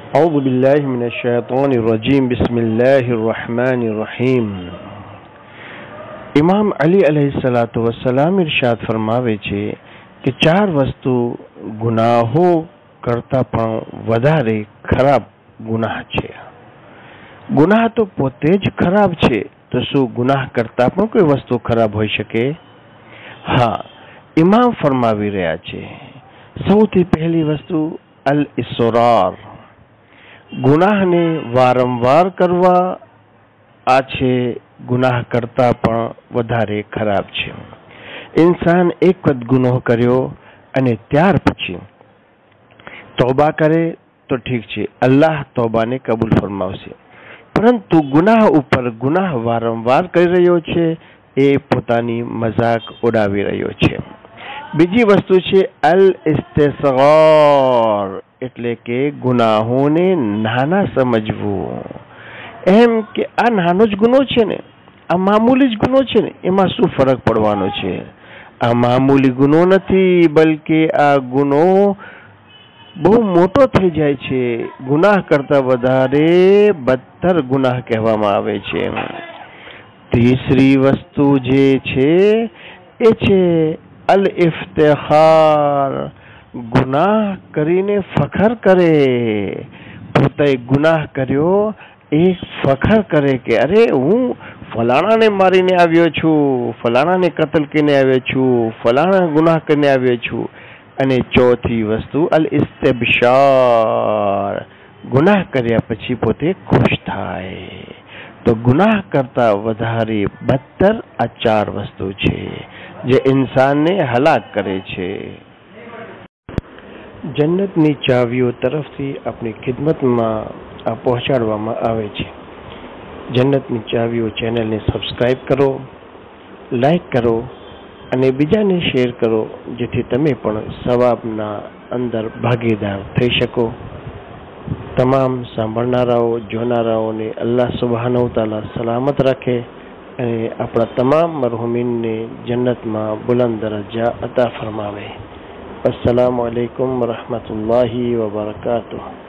أعوذ بالله من الشيطان الرجيم بسم الله الرحمن الرحيم। इमाम अली अलैहिस्सलातु वस्सलाम इरशाद फरमावे छे कि चार वस्तु गुनाहो करता पण वधारे खराब गुनाह छे। गुनाह तो पोते ज खराब छे, तो शू गुनाह करता पण कोई वस्तु खराब होई शके? हाँ, इमाम फरमावी रह्या छे सौथी पहली वस्तु अल इसरार, गुनाह ने वारंवार करवा आ छे गुनाह करता पण वधारे खराब छे। इंसान एक वखत गुनाह कर्यो अने त्यार पछी तौबा करे तो ठीक छे, अल्लाह तौबा ने कबूल फरमावशे, परंतु गुनाह उपर गुनाह वारंवार करी रह्यो छे ए पोतानी मजाक उडावी रह्यो छे। बीजी वस्तु छे अल इस्तिग़फ़ार, એટલે કે ગુનાહોને નાના સમજવું। એમ કે આ નાનો જ ગુનો છે ને, આ મામૂલી જ ગુનો છે ને, એમાં શું ફરક પડવાનો છે? આ મામૂલી ગુનો નથી, બલકે આ ગુનો બહુ મોટો થઈ જાય છે, ગુનાહ કરતા વધારે બદતર ગુનાહ કહેવામાં આવે છે। तीसरी वस्तु जे छे ए छे अल इफ्तिखार, गुनाह करीने फखर करे, पोते गुनाह कर्यो एक फखर करे कि अरे हूँ फलाणा ने मारीने आव्यो छू, फलाणा ने कत्ल कीने आव्यो छू, फलाणा गुनाह करने आव्यो छू। अने चौथी वस्तु अल इस्तिबशार, गुनाह कर्या पछी पोते खुश थाय। तो गुनाह करता वधारे बदतर आ चार वस्तु छे जे इंसान ने हलाक करे छे। जन्नतनी चावीओ तरफथी अपनी खिदमतमां आ पहोंचाडवामां आवे छे। जन्नतनी चावीओ चेनलने सब्सक्राइब करो, लाइक करो अने बीजाने शेर करो, जेथी तमे पण सवाबना अंदर भागीदार थई शको। तमाम सांभळनाराओ जोनाराओने अल्लाह सुब्हानहु तआला सलामत राखे अने आपणा तमाम मरहुमीनने जन्नतमां बुलंद दरजा अता फरमावे। अस्सलामु अलैकुम वरहमतुल्लाहि वबरकातुहू।